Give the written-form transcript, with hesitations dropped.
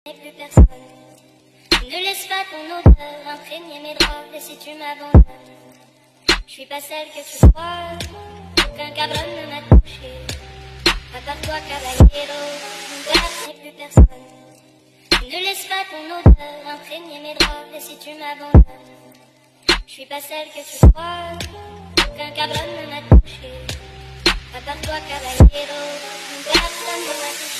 Et plus personne. Ne laisse pas ton odeur imprégner mes draps. Et si tu m'abandonnes, je suis pas celle que tu crois. Aucun cabron ne m'a touché. À part toi, caballero, mon gars, n'est plus personne. Ne laisse pas ton odeur imprégner mes draps. Et si tu m'abandonnes, je suis pas celle que tu crois. Aucun cabron ne m'a touché. À part toi, caballero, mon gars, personne ne m'a touché.